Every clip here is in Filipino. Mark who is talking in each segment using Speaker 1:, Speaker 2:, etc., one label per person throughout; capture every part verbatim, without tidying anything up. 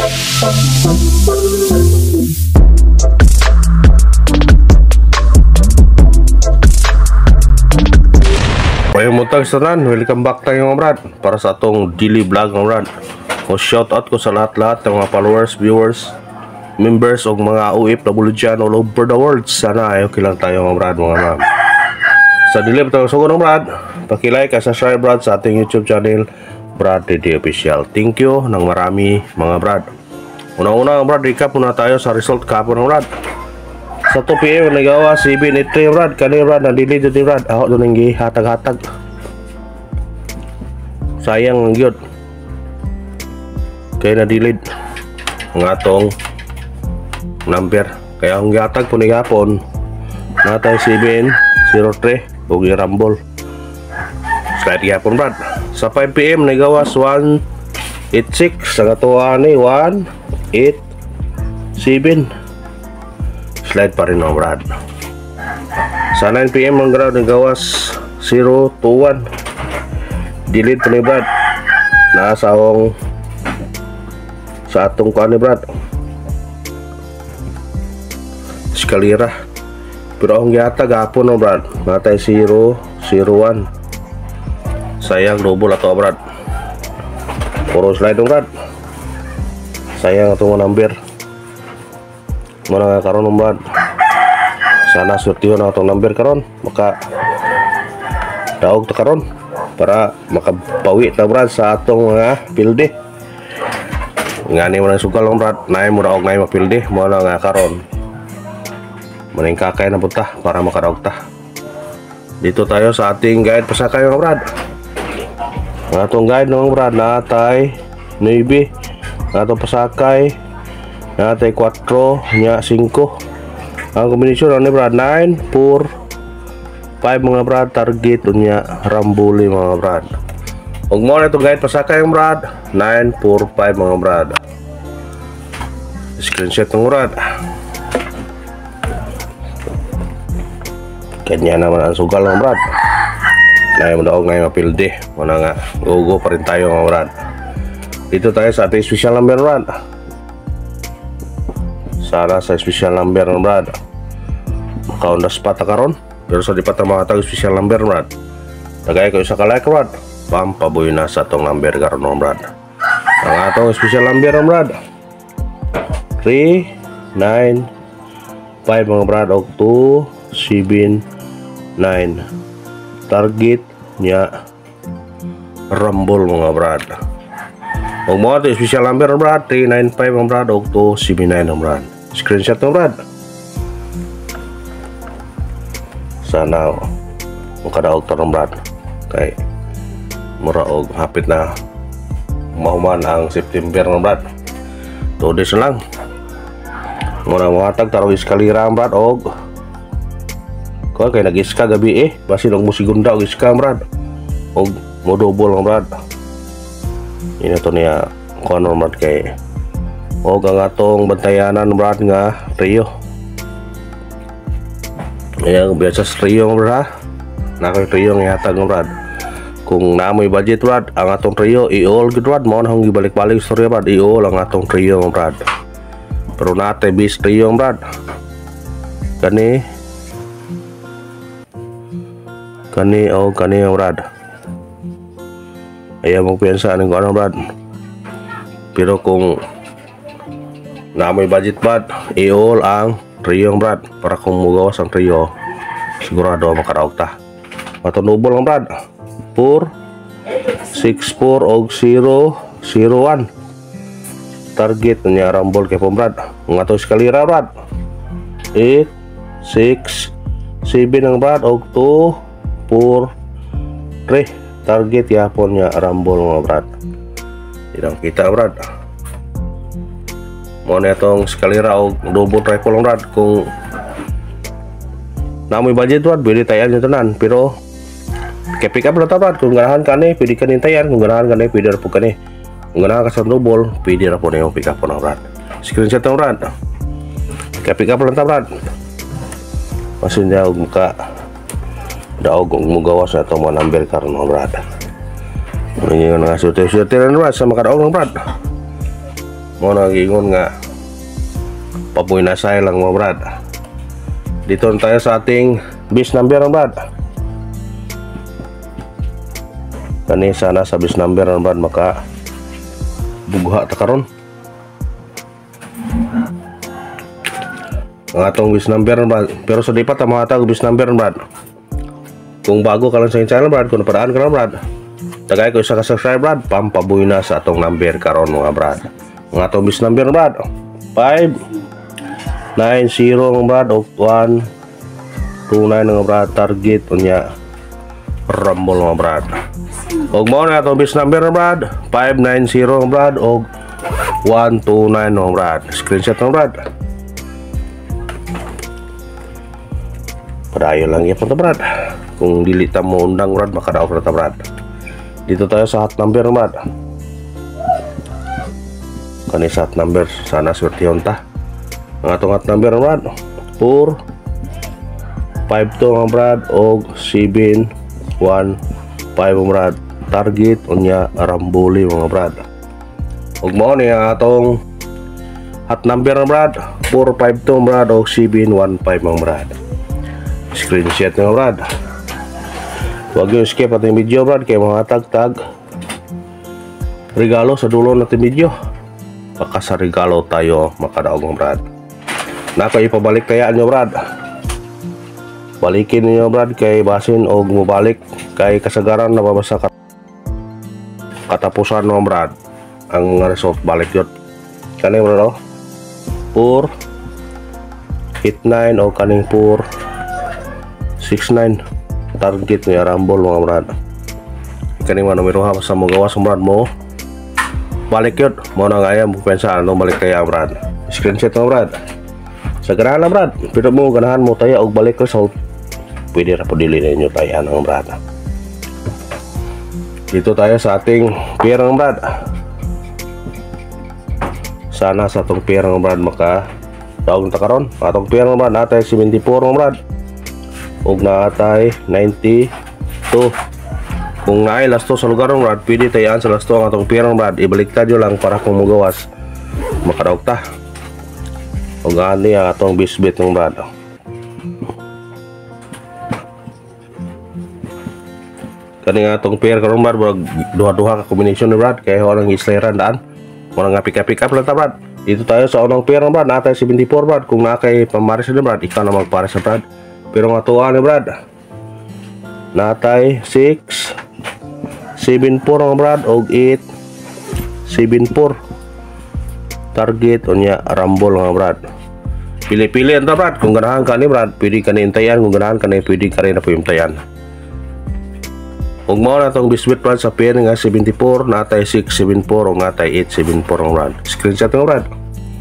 Speaker 1: Ayong mutang sanan, welcome back tayo mga brad para sa atong daily vlog mga brad. O shout out ko sa lahat-lahat ng mga followers, viewers, members o mga O F W dyan all over the world. Sana ay okay lang tayo mga brad, mga ma'am. Sa daily vlog sa mga brad, pakilike at subscribe brad sa ating YouTube channel Brad D D Official. Thank you ng marami mga brad. Una-una mga brad, recap muna tayo sa result kahapon mga brad. Sa two P M nagawa seven eight three brad, kanina brad na-delay dito brad. Ako doon ang gihatag-hatag. Sayang ang gyud. Kaya na-delay ang atong number. Kaya ang gihatag po ni gapon natay seven zero three ug i-rumble. Slide gapon brad. Sa five P M nagawa one eight six sa katuwa ni one eight seven. Slide pa rin mga brad. Sa nine P M ang grad ng gawas zero two one. Delete pa ni brad. Nasa akong sa atong kuan ni brad eskalera. Pero ang giyata gapon no brad, natay zero zero one. Sayang double ato brad. Puro slide no brad. Sayang atong number. Muna nga karon brad, sana surtiho na itong number karon, maka daog ta karon para makabawi ta brad sa atong mga pilde. Ngani mo na sugal brad, naay mo daog naay mapilde. Muna nga karon maning kakay na punta para makadaog ta. Dito tayo sa ating guide pasakay mga brad. Ang atong guide mga brad natay navy, atong pasakay natay four nya five. Ang kombinasyon ni brad nine four five mga brad, target unya rambuli mga brad. Ug mo na itong guide pasakay mga brad nine four five mga brad. Screenshot ng brad. Kanya naman ang sugal mga brad. Nay mo daog ngay mapilde. Muna nga go pa rin tayo mga brad. Dito tayo sa ating special number brad. Sana sa special number ng brad maka-on the spot karon, pero sa di pa ta makatag special number brad, tagay ko isa ka like brad, pampaboy na sa atong number karon ng brad. Ang atong special number ng brad three nine five mga brad og two seven nine. Target nya rumble mga brad. Og mo ato special number ng brad three nine five mga brad og two seven nine ng brad. Screenshot ng brad. Sana makadaog ta ng brad kay mura og hapit na mahuman ang September ng brad. two days na lang muna mahatag tarong iskalira ang brad og ko kay nag-iska gabi eh basin og musigunda og iska brad og mo double ang brad. Ina to niya kuan brad kay o ang atong bantayanan brad nga Rio. Ayan biasa sa Rio brad, nakay Rio nga hatag brad. Kung namoy budget brad ang atong Rio i-all gid brad, mo na hong gibalik-balik istorya brad, i-all ang atong Rio brad. Pero natay bis Rio brad. Kani kani o kani brad. Ayan mo piyansa ng kuan brad. Pero kung na may budget brad, i-all ang Rio brad para kung mugawas ang Rio sigurado makaraog ta. Matunubol ang brad four six four og zero zero one. Target niya rumble kay pong brad. Ang ato eskalera brad eight six seven ang brad og two four three. Target yapon niya rumble mga brad. Ilang kita brad. Mo na itong eskalera o double triple lang brad. Kung namoy budget brad pwede tayan nyo tanan, pero kaya pick up lang ta brad. Kung ganahan ka ni pwede ka ni tayan, kung ganahan ka ni pwede ra po ka ni, kung ganahan ka sa double pwede ra po na yung pick up po na brad. Screenshot ng brad kaya pick up lang ta brad. Masin niya og muka daog kung mugawas na itong mga number karon mga brad. Ngayon nga surte-surte na brad sa makadaog ng brad. mo nagingon nga paboy na say lang mo brad. Dito na tayo sa ating bis number brad. Kani sana sa bis number brad maka bugha ta karon. Ang atong bis number brad, pero sa di pa ta mahatag bis number brad. Kung bago ka lang sa channel brad, kung napadaan ka lang brad, tagay ko isa ka subscribe brad, pampabuy na sa atong number karon mga brad. Ang atong bis number brad, five nine zero mga brad, o one two nine mga brad, target unya rumble mga brad. Og mao na atong bis number brad, five nine zero mga brad, og one two nine mga brad. Screenshot mga brad. Padayo lang yapon ta brad. Kung dili ta mo undang brad, makadaog ra ta brad. Dito tayo sa hot number brad. Kani sa hot number sana swertihon ta. Ang atong hot number brad, four five two mga brad, og seven one five mga brad. Target unya ramboli mga brad. Og mao ni ang atong hot number mga brad, four five two mga brad, og seven one five mga brad. Screenshot mga brad. Huwag yung skip ating video brad, kaya mga tag-tag regalo sa dulo natin video. Baka sa regalo tayo makadaog mga brad. Naka ipabalik kayaan nyo brad. Balikin niyo brad kay basin og mubalik kay kasagaran na babasa kat katapusan mga brad. Ang result balik yun. Kani bro, four eight nine o kaning four six nine target niya rambol mga brad. Kaning mga numero ha sa mga gawas brad mo balik yun mo na nga yan bupensa ano balik kaya brad. Screenshot mga brad sa ganahan na brad, pero mo ganahan mo tayo og balik ko sa pwede ra po dili ninyo tayo ng brad. Dito tayo sa ating pair ng brad. Sana sa atong pair ng brad maka taog na karon. Atong pair ng brad natay seventy-four ng brad og natay ninety-two. Kung naay lasto sa lugar ng brad, pwede tayaan sa lasto ang atong pair ng brad. Ibaliktad nyo lang para kung mugawas makadaog ta. Og ani ang atong bisbit ng brad. Kani nga atong pair karon brad, duha-duha ka combination ni brad kay orang islayran daan. Mo nga pick-up pick up lang ta brad. Dito tayo sa unang pair ng brad, natay seventy-four brad. Kung nakay pamaris ni brad, ikaw na magpares sa brad. Pero nga tuwa ni brad, natay six seven four mga brad og eight seven four. Target unya rambol mga brad. Pili-pili anta brad, kung ganahan ka ni brad pwede ka ni intayan, kung ganahan ka ni pwede ka rin na po intayan. Og mao na tong bisbit brad sa pair nga seventy-four, natay six seven four o natay eight seven four mga brad. Screenshot mga brad.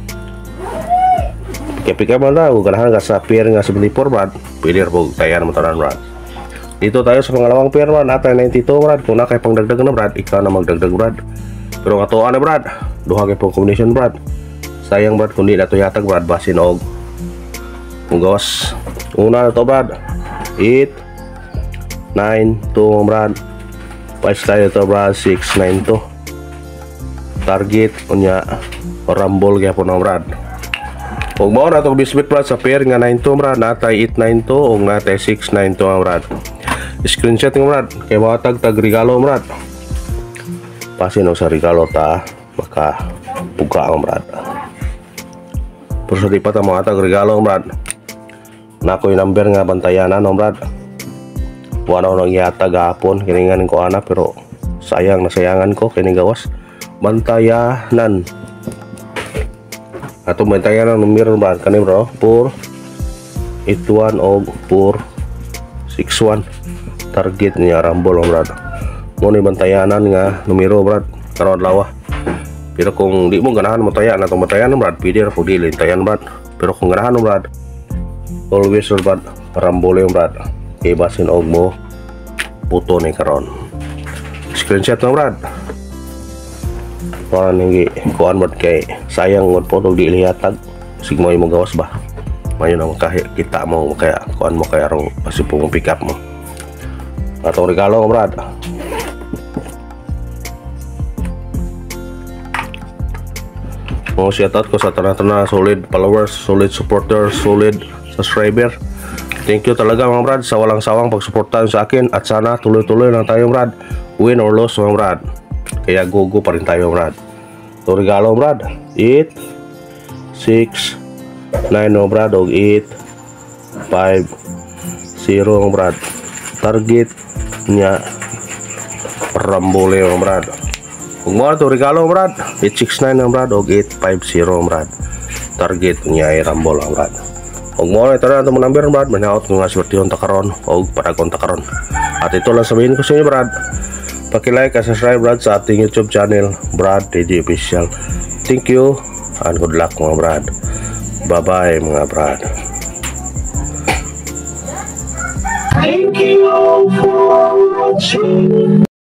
Speaker 1: Pika-pika man na, kung ganahan ka sa pair nga seventy-four brad, pwede rin po tayan mo tanan brad. Dito tayo sa pangalawang pair brad, natay ninety-two brad. Kung nakay pang dagdag na brad, ikaw na magdagdag brad. Pero katuan na brad, duha kay pong combination brad. Sayang brad kung di na to yatag brad, basin og kung gawas. Una na to brad, eight nine two brad. Patch tayo to brad, six nine two. Target unya rambol kaya po na brad. Kung mao na to bisbit brad sa pair nga nine two brad, natay eight nine two o natay six nine two brad. Screenshot ng brad kay mga tag tag regalo brad. Pasin o sa regalo ta baka buka ang brad. Pero sa di pa ta mga tag regalo brad, na ko yung number nga bantayanan ang brad. Wala ko nang yata gapon kiningan ko ana, pero sayang na sayangan ko kining gawas bantayanan. Ato bantayanan ang numero brad kani bro, four eight one o four six one. Target niya rambol ang brad. Mo ni bantayanan nga numero brad karon lawa. Pero kung di mo ganahan mo tayan atong bantayanan brad, pwede ra po dili tayan brad. Pero kung ganahan mo brad, always brad rambol yung brad. Kay basin og mo puto ni karon. Screenshot na brad. Para nang kuan brad kay sayang ngod po og dili hatag. Sig mo imong gawas ba. Mayo na makita mo kaya kuan mo kaya ro pasipong pick up mo. Atong regalo brad. Mga shoutout ko sa tanan-tanan, solid followers, solid supporters, solid subscriber. Thank you talaga mga brad sa walang sawang pagsuportahan sa akin, at sana tuloy-tuloy lang tayo brad, win or loss mga brad. Kaya go-go pa rin tayo brad. So regalo brad, eight, six, nine mga brad, og eight, five, zero mga brad. Target nya Rambole mga brad. Kung mo ito regalo mga brad, eight six nine mga brad, og eight five zero mga brad. Target nya ay Rambole mga brad. Kung mo ito na itong number brad, manaot nga swerte yung takaron o paragon takaron. At ito lang sabihin ko sa inyo brad, paki-like at subscribe brad sa ating YouTube channel, Brad T D Official. Thank you and good luck mga brad. Bye bye mga brad.
Speaker 2: Thank you all for watching.